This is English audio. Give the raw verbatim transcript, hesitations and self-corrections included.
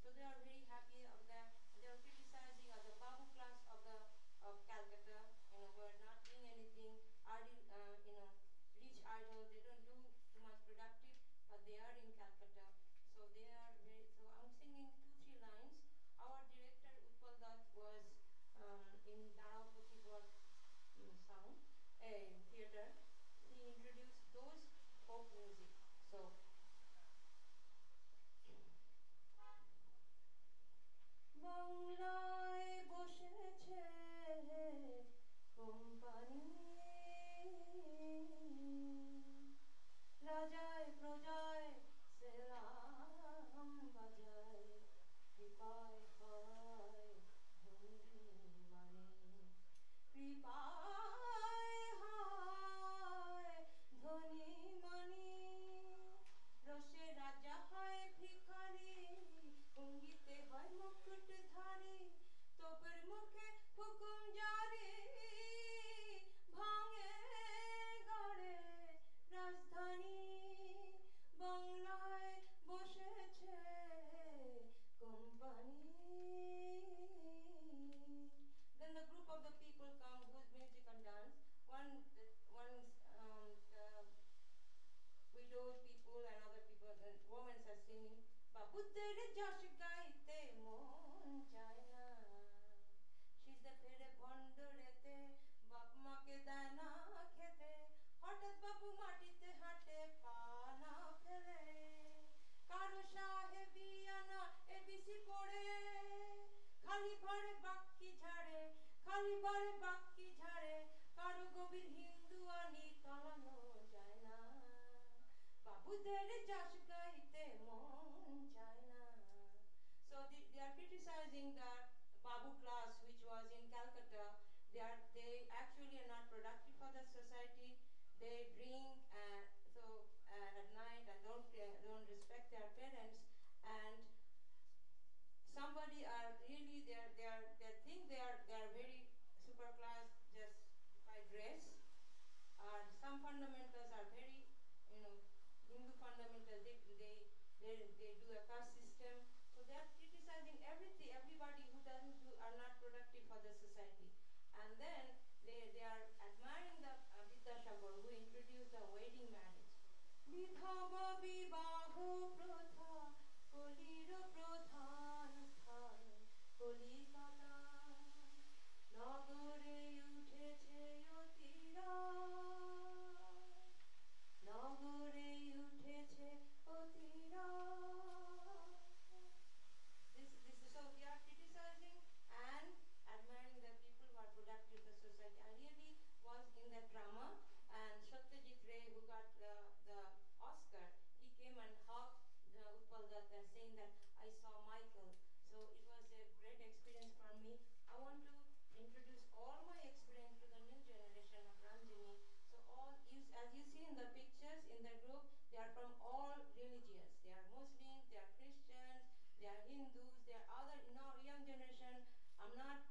So they are very happy of that. They are criticizing of the Babu class of the of Calcutta. You know, were not doing anything. Are uh, you know, rich idol. They don't do too much productive, but they are in Calcutta. So they are very. So I'm singing two three lines. Our director Utpal Dutt was um, in Dharapati Board um, sound a theater. He introduced those folk music. So. বাংলায় বসেছে company রাজায় প্রজায় সেলাম বাজায় কৃপায় হয় ধনী মানে কৃপায় হয় ধনী মানি রসে রাজা হয় ভিখারি অঙ্গিতে হয় মুকুটধারী তোপের মুখে হুকুম জারি ভাঙে গড়ে রাজধানী বাংলায় বসেছে company. Then the group of the people come whose music and dance. One, one um, uh, widowed people and other people, and women are singing. বাবুদের যশ গাইতে মন চায় না শীতে ফেরে ভণ্ডরেতে বাপ মাকে দেয় না খেতে হঠাৎ বাবু মাটিতে হাঁটে পা না ফেলে কারো সাহেবিয়ানা এবিসি পড়ে খালি ভারে বাক্কি ঝাড়ে খালি ভারে বাক্কি ঝাড়ে কারো গভীর হিন্দু আনি তলানো যায় না বাবুদের যশ গাইতে মন চায় না. So they, they are criticizing the Babu class which was in Calcutta. They are they actually are not productive for the society. They drink and so uh, at night and don't uh, don't respect their parents and somebody are really they are they are they think they are they are very super class just by dress. And some fundamentals are very you know Hindu fundamentals, they, they, they, they do a caste system. So they are criticizing everything, everybody who doesn't do, are not productive for the society. And then they, they are admiring the uh, Vidyasagar who introduced the wedding marriage. Vidhava vibaho protha koliro prodhan sthan Kolikata nagore utheche yotira নগরে উঠেছে অতিরা. This, this is so they are criticizing and admiring the people who are productive in the society. I really was in that drama and Satyajit Ray who got the, the Oscar, he came and hugged the Utpal Dutt and saying that I saw Michael. So it was a great experience for me. I want to introduce all my experience to the new generation of Ranjini. So all you, as you see in the pictures in the group, they are from all religions. They are Muslims, they are Christians, they are Hindus, they are other you know, young generation. I'm not